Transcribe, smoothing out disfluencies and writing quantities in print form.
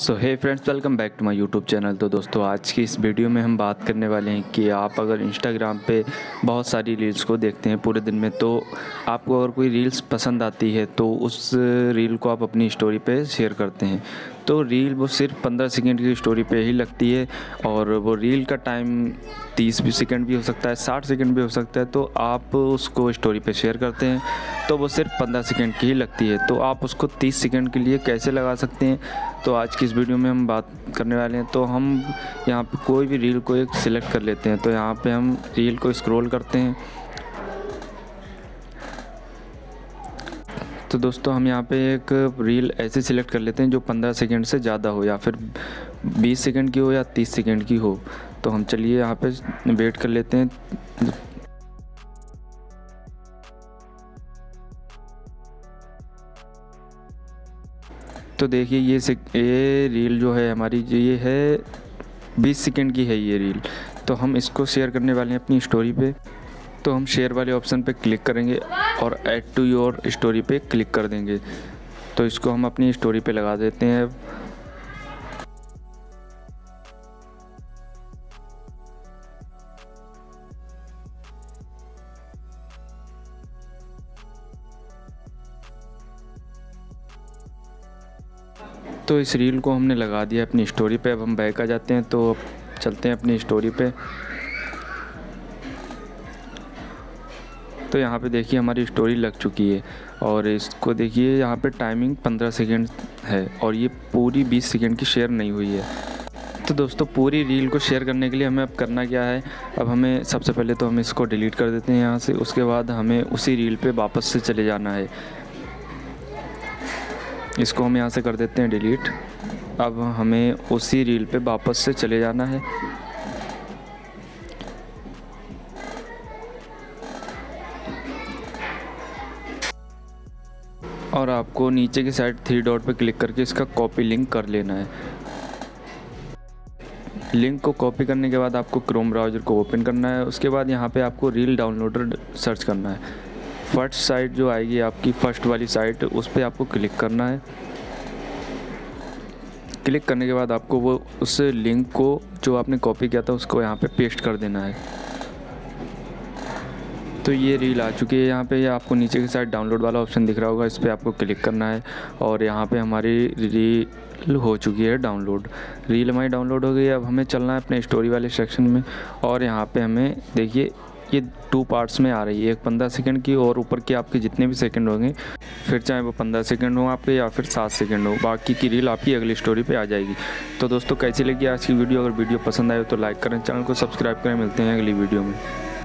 So hey friends, welcome back to my YouTube channel. तो दोस्तों, आज की इस वीडियो में हम बात करने वाले हैं कि आप अगर इंस्टाग्राम पे बहुत सारी रील्स को देखते हैं पूरे दिन में, तो आपको अगर कोई रील्स पसंद आती है तो उस रील को आप अपनी स्टोरी पे शेयर करते हैं। तो रील वो सिर्फ 15 सेकंड की स्टोरी पे ही लगती है और वो रील का टाइम 30 सेकंड भी हो सकता है, 60 सेकंड भी हो सकता है। तो आप उसको स्टोरी पे शेयर करते हैं तो वो सिर्फ 15 सेकंड की ही लगती है। तो आप उसको 30 सेकंड के लिए कैसे लगा सकते हैं, तो आज की इस वीडियो में हम बात करने वाले हैं। तो हम यहाँ पे कोई भी रील को एक सिलेक्ट कर लेते हैं। तो यहाँ पे हम रील को स्क्रॉल करते हैं। तो दोस्तों, हम यहाँ पे एक रील ऐसे सिलेक्ट कर लेते हैं जो 15 सेकंड से ज़्यादा हो, या फिर 20 सेकंड की हो या 30 सेकंड की हो। तो हम चलिए यहाँ पे वेट कर लेते हैं। तो देखिए, ये रील जो है हमारी, ये है 20 सेकंड की है ये रील। तो हम इसको शेयर करने वाले हैं अपनी स्टोरी पे। तो हम शेयर वाले ऑप्शन पे क्लिक करेंगे और ऐड टू योर स्टोरी पे क्लिक कर देंगे। तो इसको हम अपनी स्टोरी पे लगा देते हैं। तो इस रील को हमने लगा दिया अपनी स्टोरी पे। अब हम बैक आ जाते हैं, तो अब चलते हैं अपनी स्टोरी पे। तो यहाँ पे देखिए हमारी स्टोरी लग चुकी है और इसको देखिए यहाँ पे टाइमिंग 15 सेकंड है और ये पूरी 20 सेकंड की शेयर नहीं हुई है। तो दोस्तों, पूरी रील को शेयर करने के लिए हमें अब करना क्या है, अब हमें सबसे पहले तो हम इसको डिलीट कर देते हैं यहाँ से। उसके बाद हमें उसी रील पे वापस से चले जाना है। इसको हम यहाँ से कर देते हैं डिलीट। अब हमें उसी रील पे वापस से चले जाना है। और आपको नीचे की साइड 3 डॉट पे क्लिक करके इसका कॉपी लिंक कर लेना है। लिंक को कॉपी करने के बाद आपको क्रोम ब्राउज़र को ओपन करना है। उसके बाद यहाँ पे आपको रील डाउनलोडर सर्च करना है। फर्स्ट साइट जो आएगी आपकी, फर्स्ट वाली साइट, उस पर आपको क्लिक करना है। क्लिक करने के बाद आपको वो उस लिंक को जो आपने कॉपी किया था उसको यहाँ पे पेस्ट कर देना है। तो ये रील आ चुकी है। यहाँ पे आपको नीचे की साइड डाउनलोड वाला ऑप्शन दिख रहा होगा, इस पर आपको क्लिक करना है और यहाँ पे हमारी रील हो चुकी है डाउनलोड। रील हमारी डाउनलोड हो गई। अब हमें चलना है अपने स्टोरी वाले सेक्शन में और यहाँ पे हमें देखिए ये 2 पार्ट्स में आ रही है, एक 15 सेकंड की और ऊपर के आपके जितने भी सेकंड होंगे, फिर चाहे वो 15 सेकंड हो आपके या फिर 7 सेकंड हो, बाकी की रील आपकी अगली स्टोरी पे आ जाएगी। तो दोस्तों, कैसी लगी आज की वीडियो? अगर वीडियो पसंद आए तो लाइक करें, चैनल को सब्सक्राइब करें। मिलते हैं अगली वीडियो में।